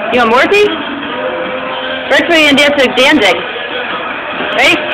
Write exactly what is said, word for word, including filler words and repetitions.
You want Morrissey? First we're going to dance to Danzig. Ready?